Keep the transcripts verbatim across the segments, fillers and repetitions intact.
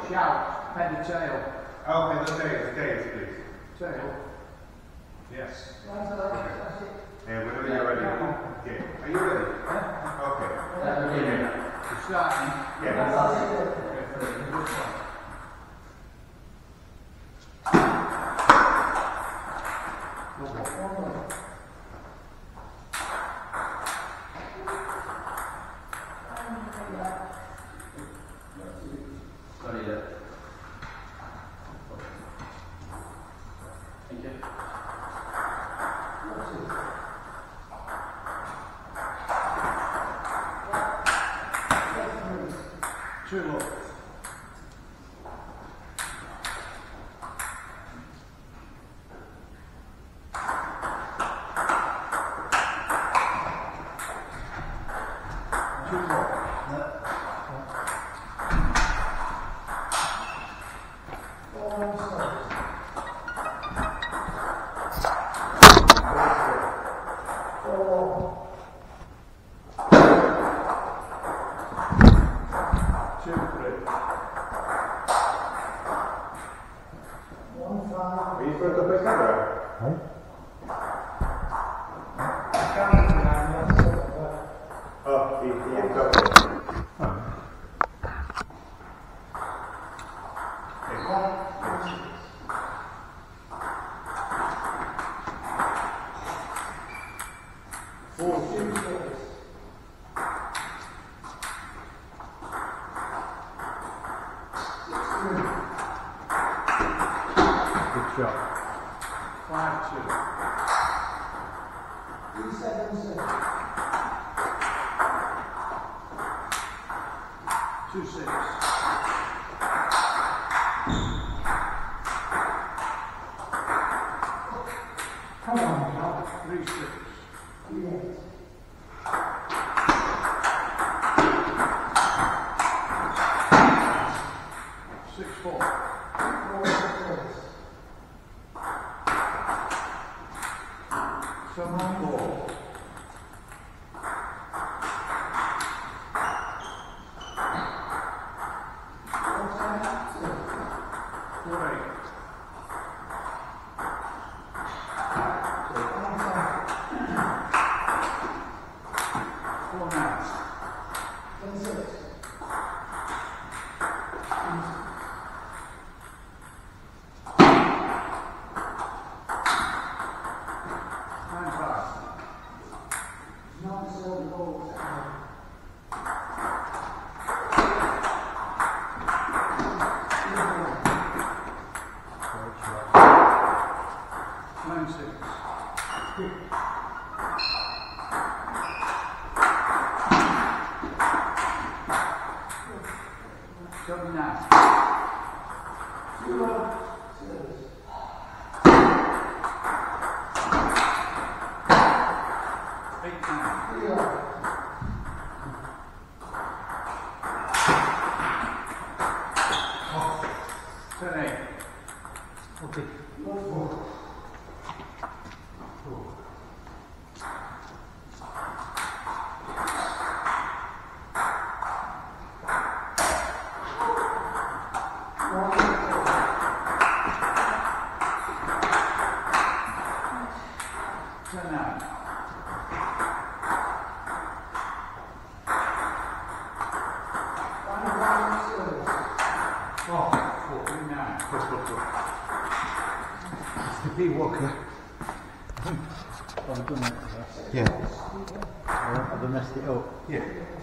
shout, pay the tail. Okay, the tails, the tails, please. Tail. Yes. Okay. And whenever you're ready. Okay. Are you ready? Okay. We're starting. Yeah. Two more. Two more. Are you supposed to play camera? Huh? Oh, he, he is okay. Oh. Good shot. Five, two. Three seven six. Two, six. Come on, John. Three, six. Three eight. Six, four. Four six. Seven, four. Four ten two. Four, eight. Four, nine. Ten six. Nine, five. Nine seven goals. Nine, six. Seven, nine. Zero six. Eight, nine. Three eight. Ten, eight. Okay. One four. One four. Ten, nine. One one six. Oh, four, three, nine. Mister P. Walker. I've done that. Yeah. I've messed it up. Yeah.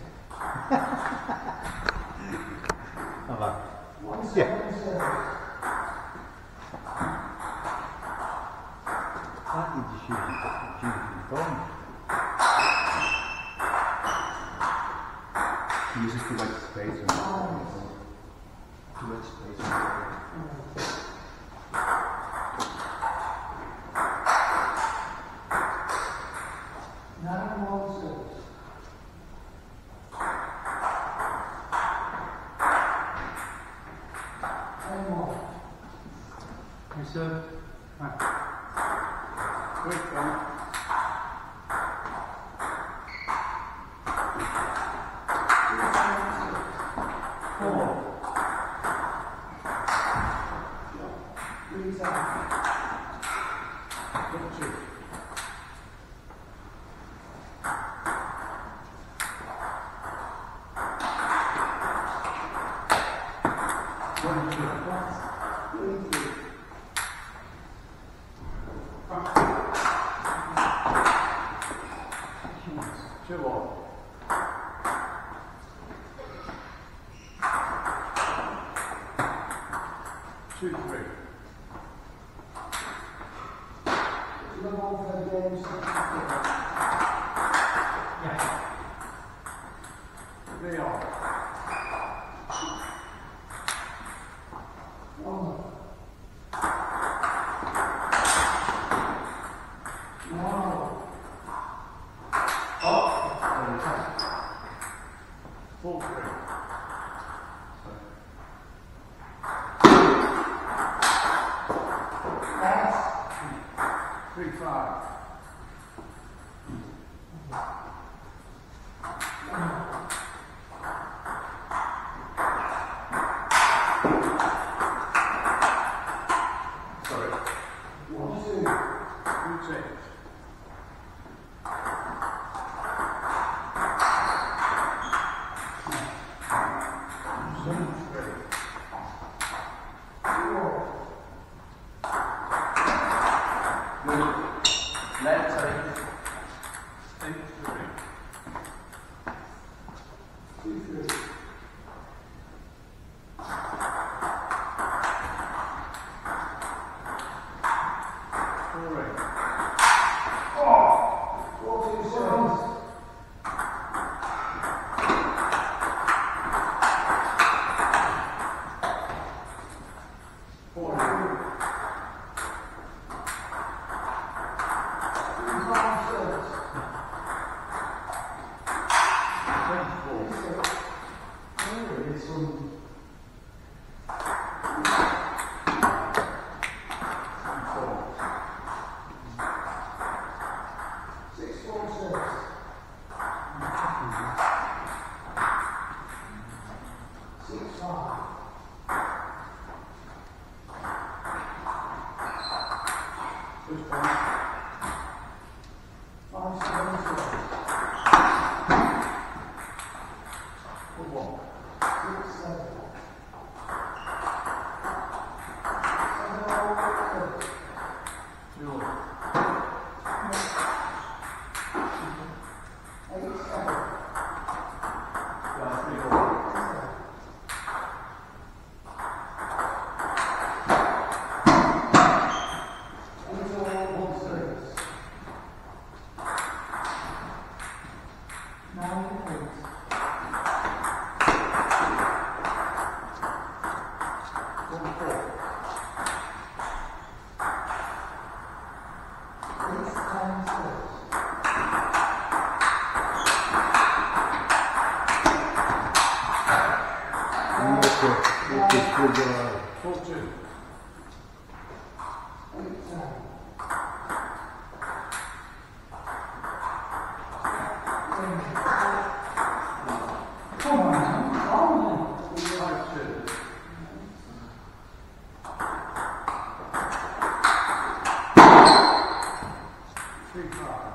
Have I? One Yeah. seven seven. Can't you just use it to use your phone? Use it to like space and to like space. Nine one six. Ten one. Yes, sir. Wait, Frank. Four. Three times. Four two. One two. Three three. Two on. Two three. The ball for the game. Yeah. Three on. One. Wow. Four three. Pass. Three five. Sorry. One two. Two six. Seven three. Four. Let's eight. Eight three. Two three. Four eight. Four two sevens. Four nine. Three five six. Seven four. Six. Oh, it's some. Four. Six four six. Six five. First point. Five seven six. Four one. Six seven. Seven oh six. Two on. Eight seven. Yeah, three on. Eight oh one six. Nine eight. One four. Eight times six. And that's what it is for the Four two. Eight ten. Come on, man. Come on. Five two. Three five.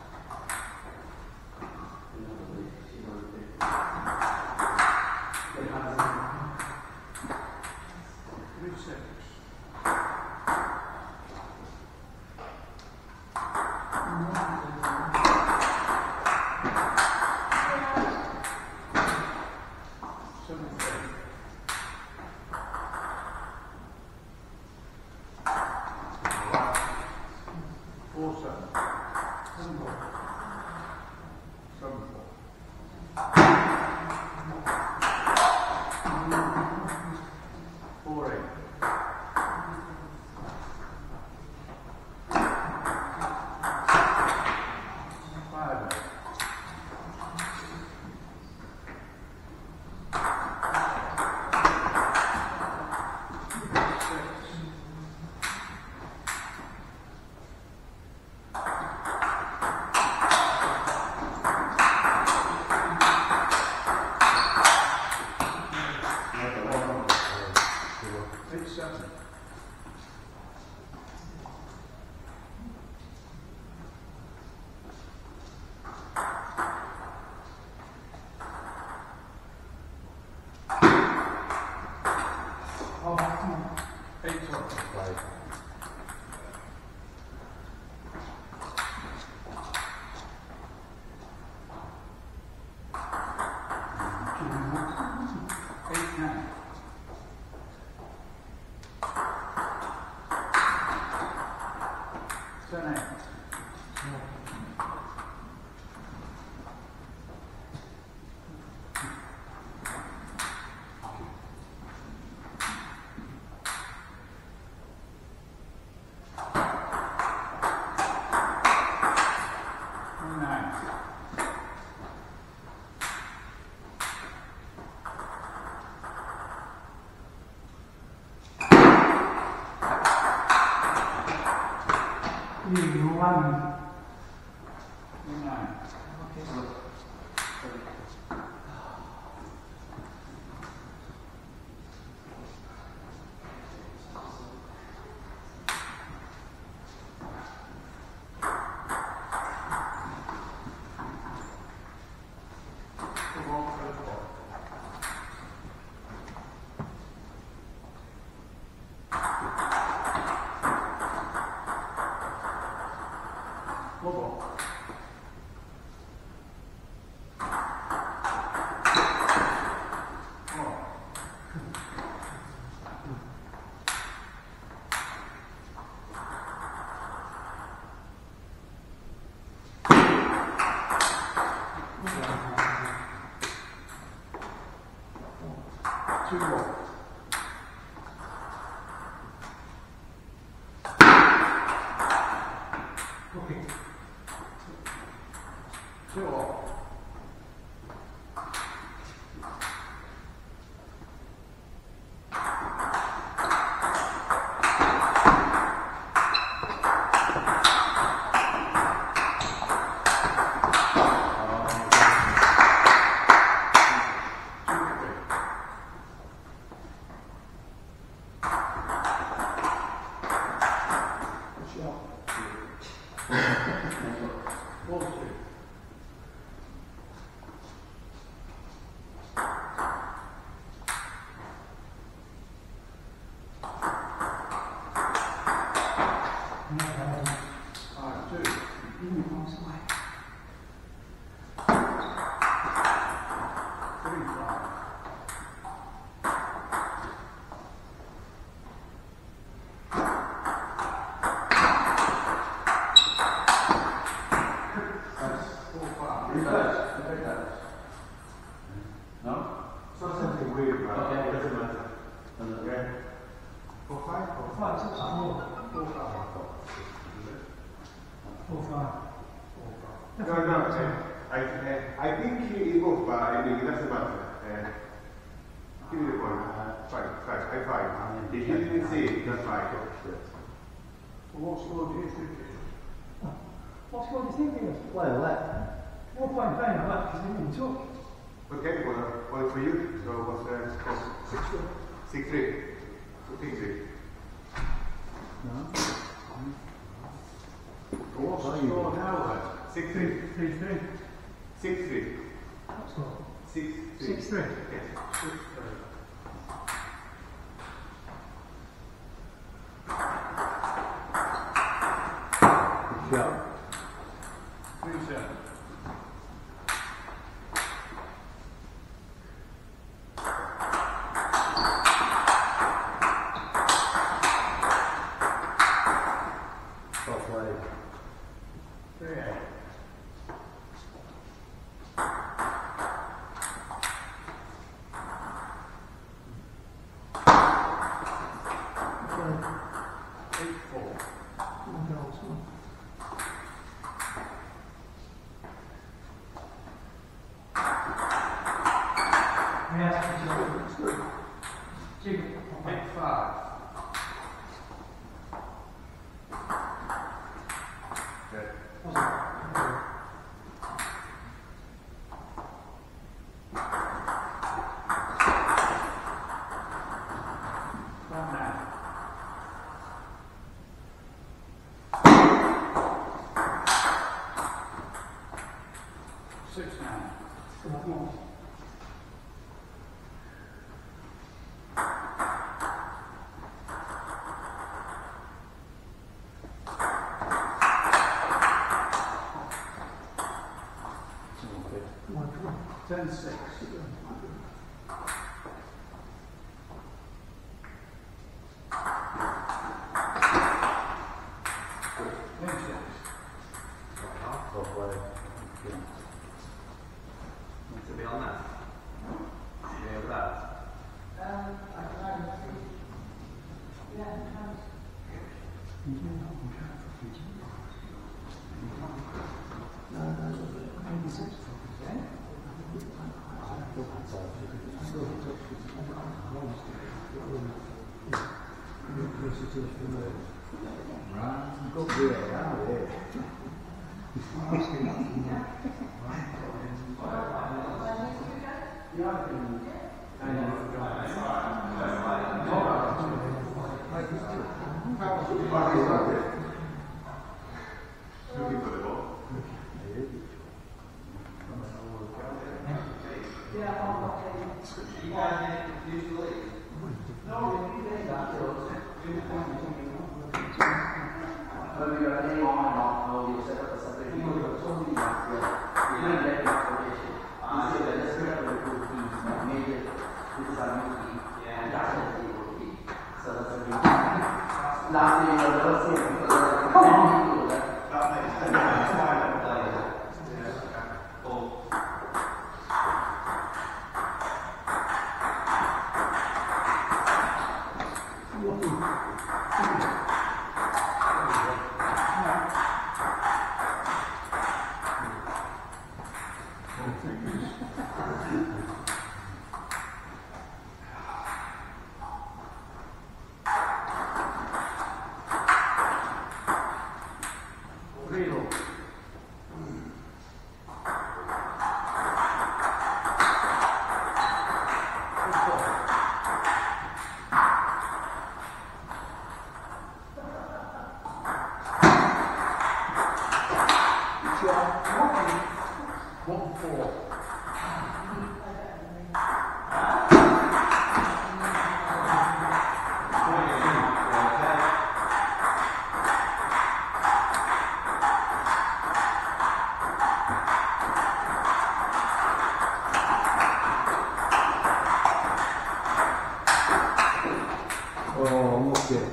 Three six. Seven three. Four seven. Seven four. Seven four. Four eight. Five eight. Six. Eight seven. Eight twelve. Five. Eight nine. Ten eight. Nine. You one. Nine. Come on, first ball. Low ball. Come on. Two more. Okay. Two all. Four two. Five two. Three five. That's four five. No? So something weird, right? Okay. It doesn't matter. Okay. Four five. Four Five, six, four. Four five. Four, five. Four five. No, no, uh, I, uh, I think he moved, but I mean, it doesn't matter. Uh, give me the point. Uh, five, five, I five. If you didn't see it, that's five. Well, what score do you think it is? What's what do you think it is? Well, let. Four point five, that because they didn't talk. Okay, well, well for you. So what's the score? Six, four. Six three. Six three. No. Well, what's the score now then? Six three. Three, three. Six three. What's what? Six three. Six, three. Yes. Six three. Shot. Three seven. Top leg. Three eight. Eight four. One goal, two. Yes, it's good. Two. Eight five. Okay. Was it? One nine. Six nine. Four, one. six. Ten six. Well played. Need to be on that. Yeah, with that. Um, I can see. Yeah, Right, go there, out there. Looking for the ball. You guys use the league? One four. Oh, almost there.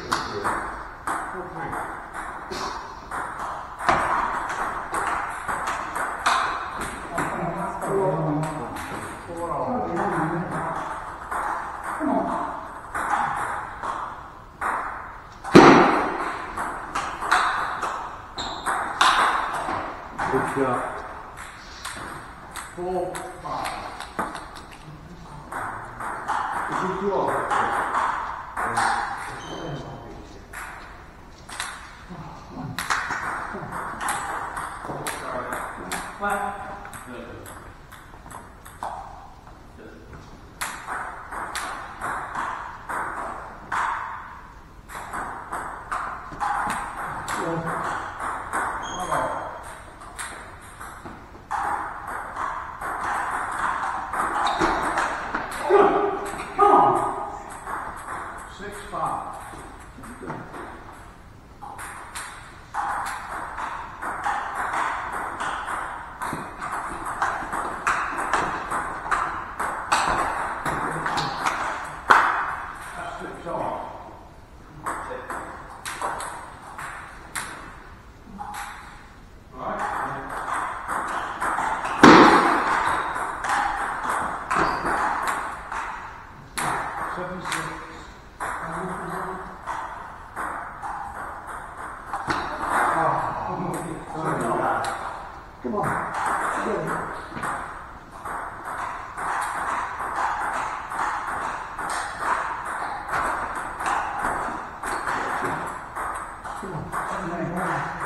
Good shot. Four, five. Is it draw? Six, five. That's six off. Seven, six. Come on. Come on.